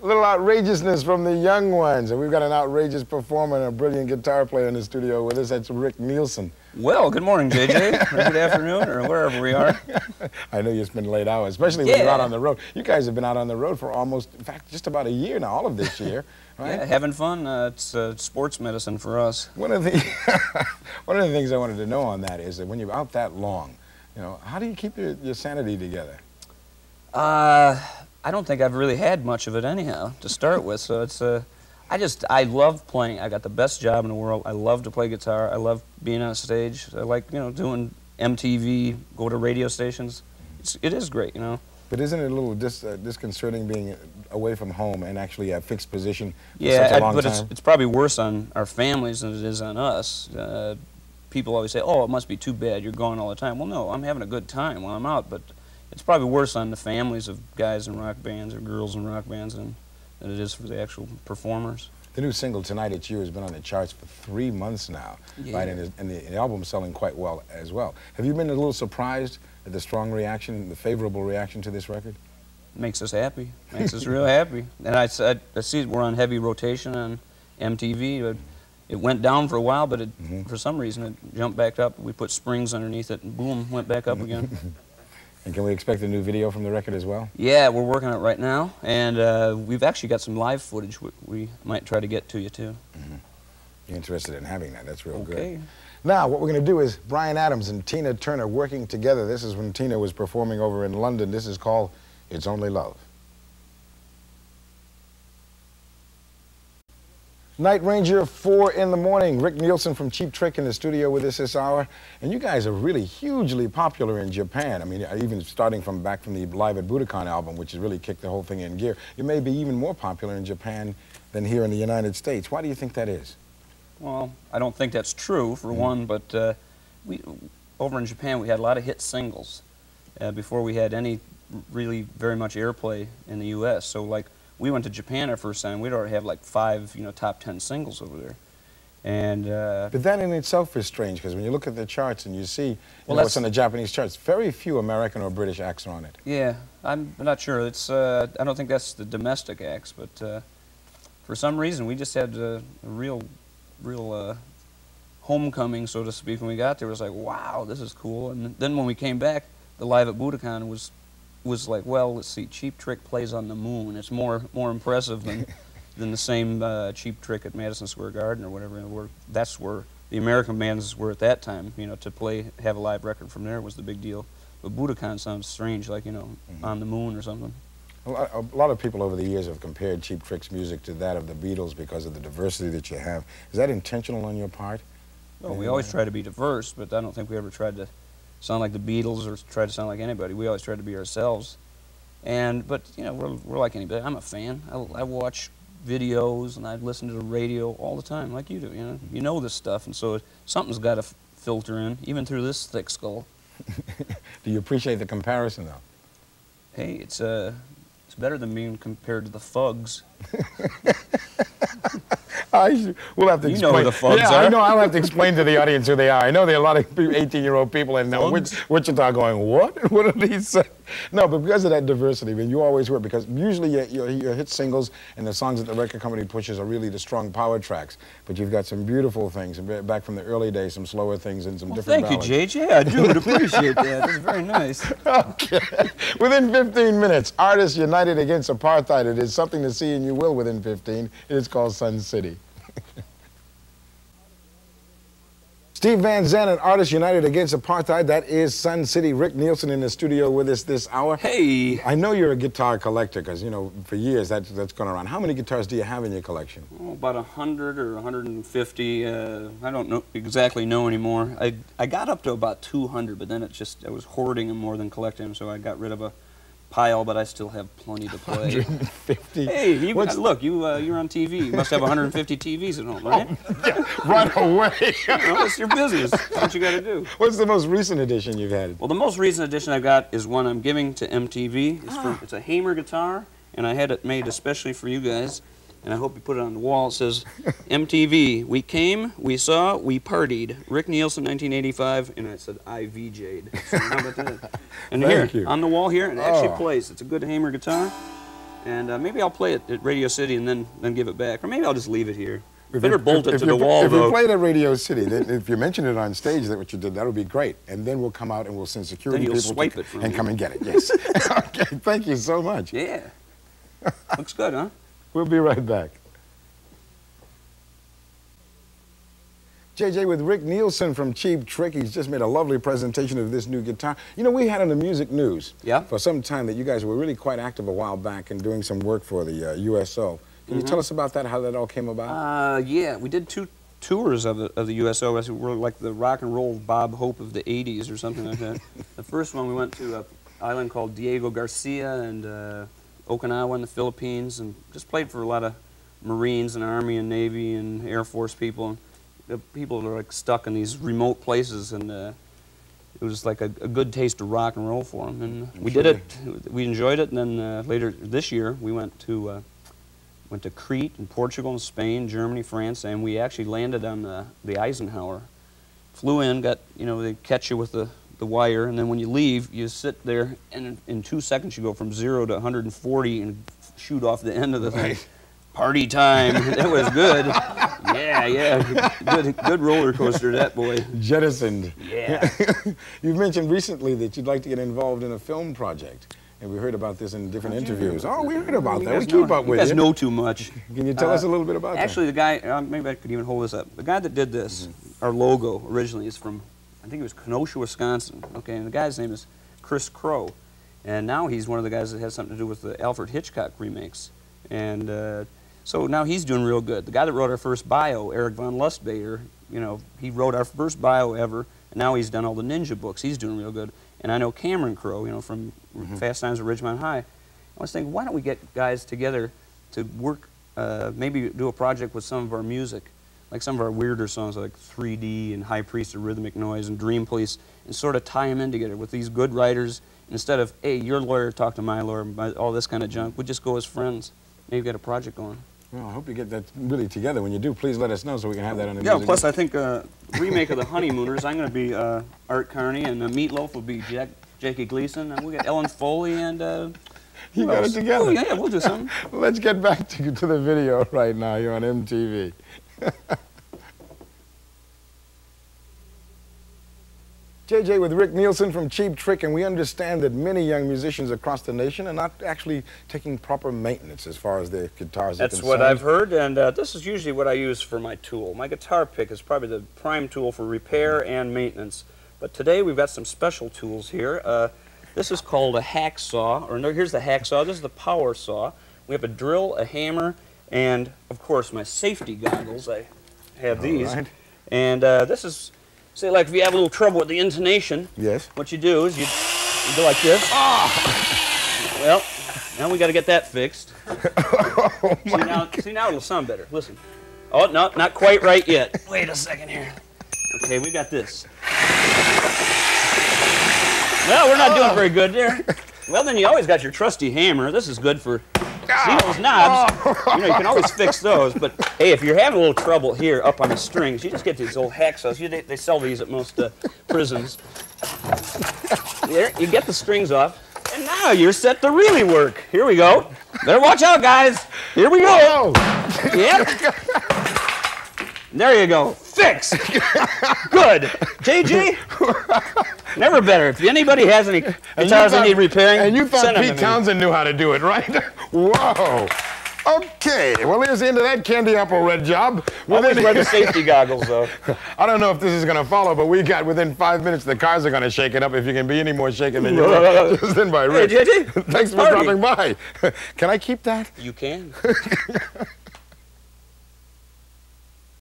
A little outrageousness from the young ones. And we've got an outrageous performer and a brilliant guitar player in the studio with us. That's Rick Nielsen. Well, good morning, JJ, or good afternoon, or wherever we are. I know you spend late hours, especially when you're out on the road. You guys have been out on the road for almost, in fact, just about a year now, all of this year, right? Yeah, having fun. It's sports medicine for us. One of the things I wanted to know on that is that when you're out that long, you know, how do you keep your sanity together? I don't think I've really had much of it anyhow, to start with, so it's I love playing. I got the best job in the world. I love to play guitar. I love being on stage. I like, you know, doing MTV, go to radio stations. It is great, you know. But isn't it a little disconcerting being away from home and actually a fixed position for yeah, such a long but time? it's probably worse on our families than it is on us. People always say, oh, it must be too bad, you're gone all the time. Well, no, I'm having a good time while I'm out, but it's probably worse on the families of guys in rock bands or girls in rock bands than it is for the actual performers. The new single, Tonight It's You, has been on the charts for 3 months now, yeah. right? And the album's selling quite well as well. Have you been a little surprised at the strong reaction, the favorable reaction to this record? Makes us happy. Makes us real happy. And I see we're on heavy rotation on MTV. It went down for a while, but for some reason it jumped back up. We put springs underneath it, and boom, went back up again. And can we expect a new video from the record as well? Yeah, we're working on it right now, and we've actually got some live footage we might try to get to you, too. You're interested in having that. That's real Okay. good. Now, what we're going to do is Bryan Adams and Tina Turner working together. This is when Tina was performing over in London. This is called It's Only Love. Night Ranger, 4 in the morning. Rick Nielsen from Cheap Trick in the studio with us this hour. And you guys are really hugely popular in Japan. I mean, even starting from back from the Live at Budokan album, which has really kicked the whole thing in gear. You may be even more popular in Japan than here in the United States. Why do you think that is? Well, I don't think that's true, for one, but over in Japan we had a lot of hit singles before we had any really very much airplay in the U.S. So, like, we went to Japan our first time, we'd already have like 5, you know, top 10 singles over there. And but that in itself is strange, because when you look at the charts and you see what's on the Japanese charts, very few American or British acts are on it. Yeah, I'm not sure. It's I don't think that's the domestic acts, but for some reason we just had a real homecoming, so to speak. When we got there, it was like, wow, this is cool. And then when we came back, the Live at Budokan was like, well, let's see, Cheap Trick plays on the moon. It's more impressive than the same Cheap Trick at Madison Square Garden or whatever. That's where the American bands were at that time. You know, to have a live record from there was the big deal. But Budokan sounds strange, like, you know, on the moon or something. A lot of people over the years have compared Cheap Trick's music to that of the Beatles because of the diversity that you have. Is that intentional on your part? Well, we always try to be diverse, but I don't think we ever tried to sound like the Beatles or try to sound like anybody. We always tried to be ourselves. But you know, we're like anybody. I'm a fan. I watch videos and I listen to the radio all the time, like you do. You know this stuff, and so something's got to filter in, even through this thick skull. Do you appreciate the comparison, though? Hey, it's better than being compared to the Fugs. We'll have to explain. You know who the Fugs are. I know. I'll have to explain to the audience who they are. I know there are a lot of 18-year-old people in Wichita going, what? What are these? No, but because of that diversity, I mean, you always were, because usually your hit singles and the songs that the record company pushes are really the strong power tracks. But you've got some beautiful things, back from the early days, some slower things and some different ballads. Thank you, JJ. I do appreciate that. That's very nice. Okay. Within 15 minutes, Artists United Against Apartheid. It is something to see, and you will within 15. It is called Sun City. Steve Van Zandt and Artists United Against Apartheid. That is Sun City. Rick Nielsen in the studio with us this hour. Hey! I know you're a guitar collector, because, you know, for years that's gone around. How many guitars do you have in your collection? Oh, about 100 or 150. I don't exactly know anymore. I got up to about 200, but then I was hoarding them more than collecting them, so I got rid of a pile, but I still have plenty to play. 150? Hey, look, you're on TV. You must have 150 TVs at home, right? Yeah, right away. You know, it's your business. That's what you got to do. What's the most recent edition you've had? Well, the most recent edition I've got is one I'm giving to MTV. It's a Hamer guitar, and I had it made especially for you guys. And I hope you put it on the wall. It says, MTV, we came, we saw, we partied. Rick Nielsen, 1985, and I said, I VJ'd. So how about that? And here, on the wall here, it actually plays. It's a good Hamer guitar. And maybe I'll play it at Radio City and then give it back. Or maybe I'll just leave it here. Better bolt it to the wall, if though. you play it at Radio City, then if you mention it on stage, that what you did, that would be great. And then we'll come out and we'll send security people swipe it from and me. come and get it. Yes. Okay. Thank you so much. Yeah. Looks good, huh? We'll be right back. JJ with Rick Nielsen from Cheap Trick. He's just made a lovely presentation of this new guitar. You know, we had in the music news for some time that you guys were really quite active a while back in doing some work for the USO. Can you tell us about that, how that all came about? Yeah, we did 2 tours of the USO. We're like the rock and roll Bob Hope of the 80s or something like that. The first one, we went to an island called Diego Garcia and Okinawa in the Philippines, and just played for a lot of Marines and Army and Navy and Air Force people. And the people are like stuck in these remote places, and it was like a good taste of rock and roll for them. And we did it. We enjoyed it. And then later this year, we went to Crete and Portugal and Spain, Germany, France, and we actually landed on the Eisenhower. Flew in, got, you know, they catch you with the wire, and then when you leave, you sit there, and in 2 seconds you go from 0 to 140 and shoot off the end of the thing. Party time. That was good. Yeah. Good roller coaster, that boy. Jettisoned. Yeah. You've mentioned recently that you'd like to get involved in a film project. And we heard about this in different interviews. Oh, we heard about that. We keep up with it. You guys know too much. Can you tell us a little bit about that? Actually, the guy, maybe I could even hold this up. The guy that did this, our logo originally, is from, I think it was Kenosha, Wisconsin. Okay, and the guy's name is Chris Crow. And now he's one of the guys that has something to do with the Alfred Hitchcock remakes. And so now he's doing real good. The guy that wrote our first bio, Eric von Lustbader, you know, he wrote our first bio ever, and now he's done all the Ninja books. He's doing real good. And I know Cameron Crowe, you know, from Fast Times at Ridgemont High. I was thinking, why don't we get guys together to work, maybe do a project with some of our music, like some of our weirder songs like 3D and High Priest of Rhythmic Noise and Dream Police, and sort of tie them in together with these good writers. Instead of, hey, your lawyer talk to my lawyer, all this kind of junk, we just go as friends. Maybe get a project going. Well, I hope you get that really together. When you do, please let us know so we can have that on the music. Yeah, plus I think remake of The Honeymooners, I'm going to be Art Carney, and Meatloaf will be Jackie Gleason, and we got Ellen Foley, and you got it together. Oh, yeah, we'll do something. Let's get back to the video right now. You're on MTV. JJ with Rick Nielsen from Cheap Trick, and we understand that many young musicians across the nation are not actually taking proper maintenance as far as their guitars are concerned. That's what I've heard, and this is usually what I use for my tool. My guitar pick is probably the prime tool for repair and maintenance. But today we've got some special tools here. This is called a hacksaw, or no, here's the hacksaw. This is the power saw. We have a drill, a hammer, and of course my safety goggles. I have these. Right. And this is, say, like if you have a little trouble with the intonation, yes, what you do is you go like this. Oh. Well, now we got to get that fixed. Oh, see now it'll sound better. Listen. Oh, no, not quite right yet. Wait a second here. Okay, we got this. Well, we're not doing very good there. Well, then you always got your trusty hammer. This is good for, see those knobs? You know, you can always fix those. But, hey, if you're having a little trouble here up on the strings, you just get these old hacksaws. They sell these at most prisons. There, you get the strings off. And now you're set to really work. Here we go. Better watch out, guys. Here we go. Yep. There you go. Fixed. Good. JJ? Never better. If anybody has any guitars they need repairing, and you thought Pete me. Townsend knew how to do it, right? Whoa. Okay. Well, here's the end of that candy apple red job. Always wear the safety goggles, though. I don't know if this is going to follow, but we got within 5 minutes the cars are going to shake it up. If you can be any more shaken than you were just in by Rick. Hey, JJ. Thanks for dropping by. Can I keep that? You can.